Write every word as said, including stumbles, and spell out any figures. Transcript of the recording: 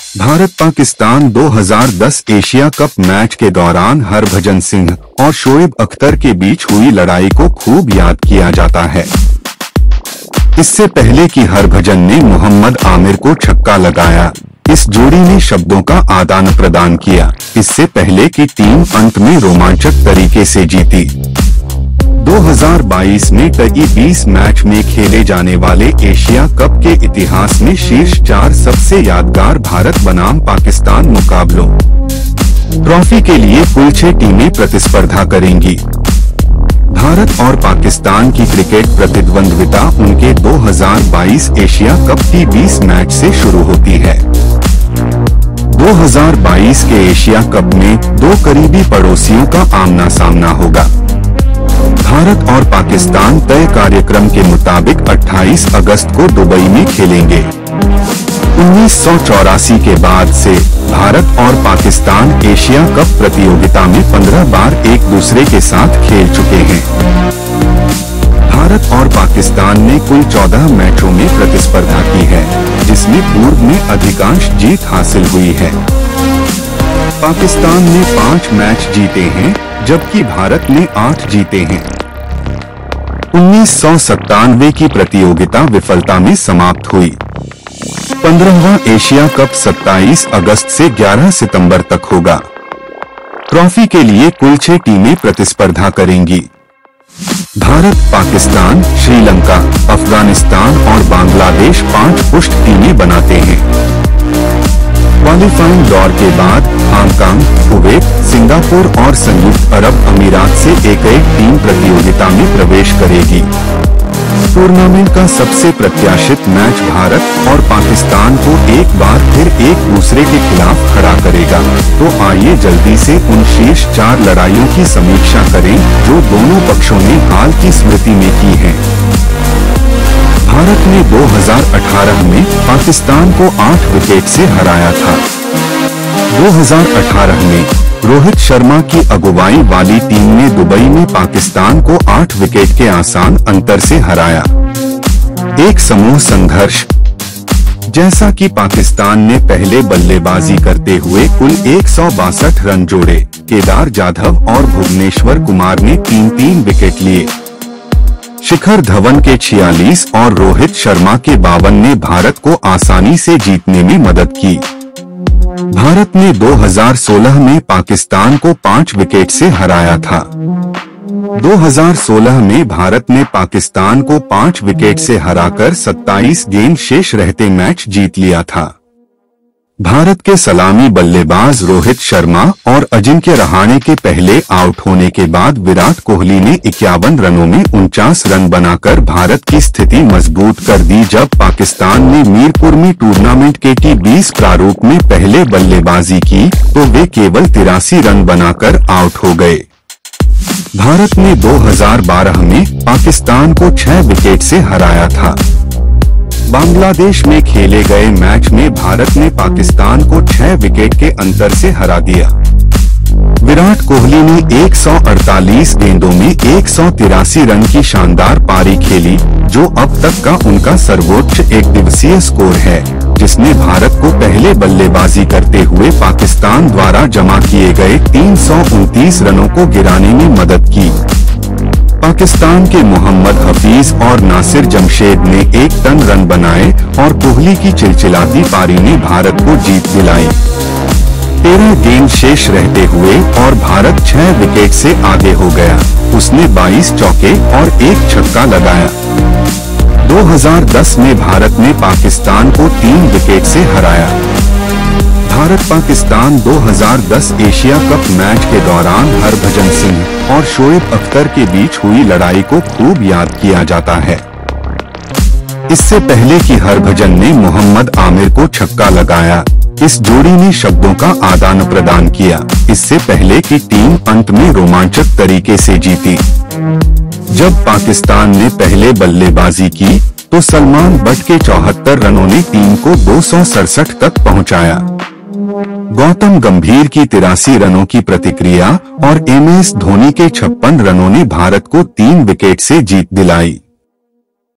भारत पाकिस्तान दो हज़ार दस एशिया कप मैच के दौरान हरभजन सिंह और शोएब अख्तर के बीच हुई लड़ाई को खूब याद किया जाता है। इससे पहले कि हरभजन ने मोहम्मद आमिर को छक्का लगाया, इस जोड़ी ने शब्दों का आदान प्रदान किया। इससे पहले कि टीम अंत में रोमांचक तरीके से जीती। दो हज़ार बाईस में टगी बीस मैच में खेले जाने वाले एशिया कप के इतिहास में शीर्ष चार सबसे यादगार भारत बनाम पाकिस्तान मुकाबलों। ट्रॉफी के लिए कुल छह टीमें प्रतिस्पर्धा करेंगी। भारत और पाकिस्तान की क्रिकेट प्रतिद्वंद्विता उनके दो हज़ार बाईस एशिया कप की बीस मैच से शुरू होती है। दो हज़ार बाईस के एशिया कप में दो करीबी पड़ोसियों का आमना सामना होगा। भारत और पाकिस्तान तय कार्यक्रम के मुताबिक अट्ठाईस अगस्त को दुबई में खेलेंगे। उन्नीस सौ चौरासी के बाद से भारत और पाकिस्तान एशिया कप प्रतियोगिता में पंद्रह बार एक दूसरे के साथ खेल चुके हैं। भारत और पाकिस्तान ने कुल चौदह मैचों में प्रतिस्पर्धा की है, जिसमें पूर्व में अधिकांश जीत हासिल हुई है। पाकिस्तान ने पांच मैच जीते हैं, जबकि भारत ने आठ जीते हैं। उन्नीस सौ सत्तानवे की प्रतियोगिता विफलता में समाप्त हुई। पंद्रहवां एशिया कप सत्ताईस अगस्त से ग्यारह सितंबर तक होगा। ट्रॉफी के लिए कुल छह टीमें प्रतिस्पर्धा करेंगी। भारत, पाकिस्तान, श्रीलंका, अफगानिस्तान और बांग्लादेश पांच पुष्ट टीमें बनाते हैं। क्वालिफाइंग दौर के बाद हांगकांग, कुवैत, सिंगापुर और संयुक्त अरब अमीरात से एक एक टीम प्रतियोगिता में प्रवेश करेगी। टूर्नामेंट का सबसे प्रत्याशित मैच भारत और पाकिस्तान को एक बार फिर एक दूसरे के खिलाफ खड़ा करेगा। तो आइए जल्दी से उन शीर्ष चार लड़ाइयों की समीक्षा करें जो दोनों पक्षों ने हाल की स्मृति में की है। भारत ने दो हज़ार अठारह में पाकिस्तान को आठ विकेट से हराया था। दो हज़ार अठारह में रोहित शर्मा की अगुवाई वाली टीम ने दुबई में पाकिस्तान को आठ विकेट के आसान अंतर से हराया। एक समूह संघर्ष। जैसा कि पाकिस्तान ने पहले बल्लेबाजी करते हुए कुल एक सौ बासठ रन जोड़े, केदार जाधव और भुवनेश्वर कुमार ने तीन तीन विकेट लिए। शिखर धवन के छियालीस और रोहित शर्मा के बावन ने भारत को आसानी से जीतने में मदद की। भारत ने दो हज़ार सोलह में पाकिस्तान को पांच विकेट से हराया था। दो हज़ार सोलह में भारत ने पाकिस्तान को पांच विकेट से हराकर सत्ताईस गेंद शेष रहते मैच जीत लिया था। भारत के सलामी बल्लेबाज रोहित शर्मा और अजिंक्य रहाणे के पहले आउट होने के बाद विराट कोहली ने इक्यावन रनों में उनचास रन बनाकर भारत की स्थिति मजबूत कर दी। जब पाकिस्तान ने मीरपुर में टूर्नामेंट के टी बीस प्रारूप में पहले बल्लेबाजी की तो वे केवल तिरासी रन बनाकर आउट हो गए। भारत ने दो हज़ार बारह में पाकिस्तान को छह विकेट से हराया था। बांग्लादेश में खेले गए मैच में भारत ने पाकिस्तान को छह विकेट के अंतर से हरा दिया। विराट कोहली ने एक सौ अड़तालीस गेंदों में एक सौ तिरासी रन की शानदार पारी खेली, जो अब तक का उनका सर्वोच्च एक दिवसीय स्कोर है, जिसने भारत को पहले बल्लेबाजी करते हुए पाकिस्तान द्वारा जमा किए गए तीन सौ उनतीस रनों को गिराने में मदद की। पाकिस्तान के मोहम्मद हफीज और नासिर जमशेद ने एक टन रन बनाए और कोहली की चिलचिलाती पारी ने भारत को जीत दिलाई। तेरह गेंद शेष रहते हुए और भारत छह विकेट से आगे हो गया। उसने बाईस चौके और एक छक्का लगाया। दो हज़ार दस में भारत ने पाकिस्तान को तीन विकेट से हराया। भारत पाकिस्तान दो हज़ार दस एशिया कप मैच के दौरान हरभजन सिंह और शोएब अख्तर के बीच हुई लड़ाई को खूब याद किया जाता है। इससे पहले कि हरभजन ने मोहम्मद आमिर को छक्का लगाया, इस जोड़ी ने शब्दों का आदान प्रदान किया। इससे पहले कि टीम अंत में रोमांचक तरीके से जीती। जब पाकिस्तान ने पहले बल्लेबाजी की तो सलमान बट के चौहत्तर रनों ने टीम को दो सौ सड़सठ तक पहुंचाया। गौतम गंभीर की तिरासी रनों की प्रतिक्रिया और एम एस धोनी के छप्पन रनों ने भारत को तीन विकेट से जीत दिलाई।